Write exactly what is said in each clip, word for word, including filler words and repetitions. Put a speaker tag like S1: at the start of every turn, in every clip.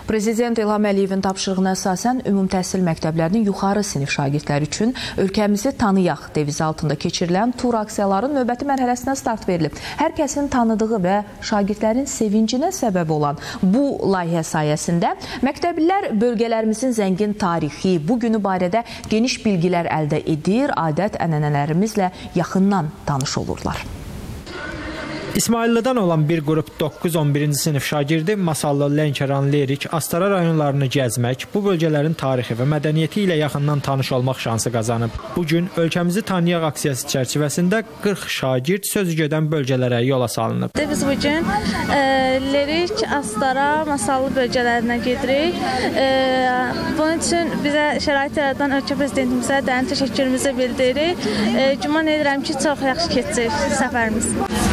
S1: Prezident İlham Əliyevin tapşırığına əsasən ümumi təhsil məktəblərinin yuxarı sinif şagirdləri üçün ölkəmizi tanıyaq devizi altında keçirilən tur aksiyaların növbəti mərhələsinə start verilib. Hər kəsin tanıdığı və şagirdlərin sevincinə səbəb olan bu layihə sayəsində məktəblilər bölgələrimizin zəngin tarixi, bu günü barədə geniş bilgilər əldə edir, adət-ənənələrimizlə yaxından tanış olurlar.
S2: İsmaillidən olan bir qrup doqquz on birinci sinif şagirdi Masallı, Lənkəran, Lerik, Astara rayonlarını gəzmək, bu bölgələrin tarixi və mədəniyyəti ilə yaxından tanış olmaq şansı qazanıb. Bugün ölkəmizi tanıyaq aksiyası çərçivəsində qırx şagird sözü gedən bölgələrə yola salınıb.
S3: Biz bugün e, Lerik, Astara, Masallı bölgələrinə gedirik. E, bunun üçün bizə şərait yaradan ölkə prezidentimizə dərin təşəkkürümüzü bildiririk. E, güman edirəm ki, çox yaxşı keçəcək səfərimiz.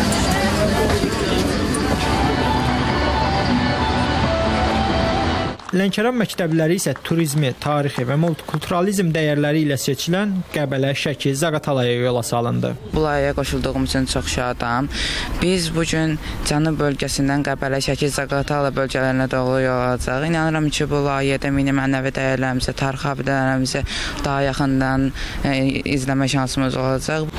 S2: Lənkəran məktəbləri isə turizmi, tarixi və multikulturalizm dəyərləri ilə seçilən Qəbələ, Şəki, Zaqatalaya yola salındı.
S4: Bu layihəyə qoşulduğum üçün çox şadam. Biz bugün Cənub bölgəsindən Qəbələ, Şəki, Zaqatala bölgələrinə doğru yol alacağıq. İnanıram ki, bu layihədə milli mənəvi dəyərlərimizi, tarixi abidələrimizi daha yaxından e, izləmə şansımız olacaq.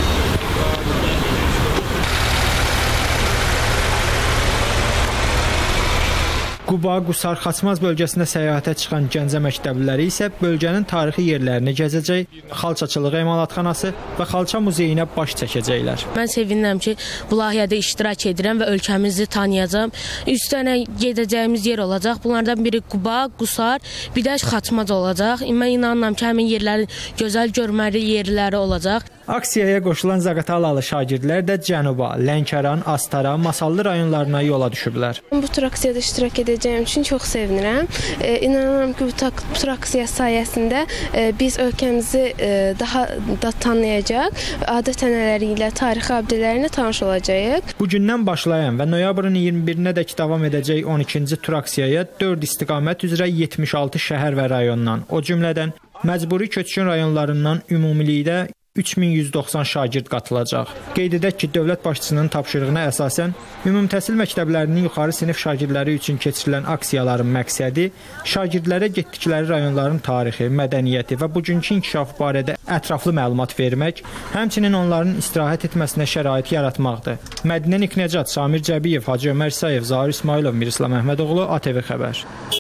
S2: Quba, Qusar, Xaçmaz bölgəsində səyahətə çıxan Gəncə məktəbliləri isə bölgənin tarixi yerlərini gəzəcək, xalçaçılıq emalatxanası və xalça muzeyinə baş çəkəcəklər.
S5: Mən sevinirəm ki, bu layihədə iştirak edirəm və ölkəmizi tanıyacağam. Üç dənə gedəcəyimiz yer olacaq. Bunlardan biri Quba, Qusar, bir də Xaçmaz olacaq. Mən inanıram ki, həmin yerlərin gözəl görməli yerləri olacaq.
S2: Aksiyaya qoşulan Zaqatalalı şagirdlər də Cənuba, Lənkəran, Astara, Masallı rayonlarına yola düşüblər.
S6: Bu tur aksiyada iştirak edəcəyim üçün çox sevinirəm. E, inanıram ki, bu tur aksiya sayəsində e, biz ölkəmizi e, daha da tanıyacaq, adət-ənənələri ilə, tarixi abidələrinə tanış olacağıq.
S2: Bugündən başlayan və noyabrın iyirmi birinə dək davam edəcək on ikinci tur aksiyaya dörd istiqamət üzrə yetmiş altı şəhər və rayondan, o cümlədən məcburi köçkün rayonlarından ümumilikdə üç min yüz doxsan şagird qatılacaq. Qeyd edək ki, dövlət başçısının tapşırığına əsasən ümumi təhsil məktəblərinin yuxarı sinif şagirdləri üçün keçirilən aksiyaların məqsədi şagirdlərə getdikləri rayonların tarixi, mədəniyyəti və bugünkü inkişafı barədə ətraflı məlumat vermək, həmçinin onların istirahət etməsinə şərait yaratmaqdır. Mədinə Niknəcat, Samir Cəbiyev, Hacı Ömər İsayev, Zahir İsmailov, Mirislam Əhmədoğlu, A T V Xəbər.